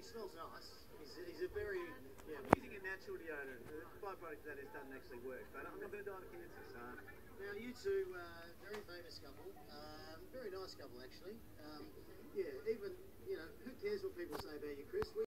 smells nice. He's a very, yeah. Using a natural deodorant, the byproduct of that is doesn't actually work. But I'm not going to die of cancer, so. Now you two, very famous couple, very nice couple actually. Yeah, even, who cares what people say about you, Chris?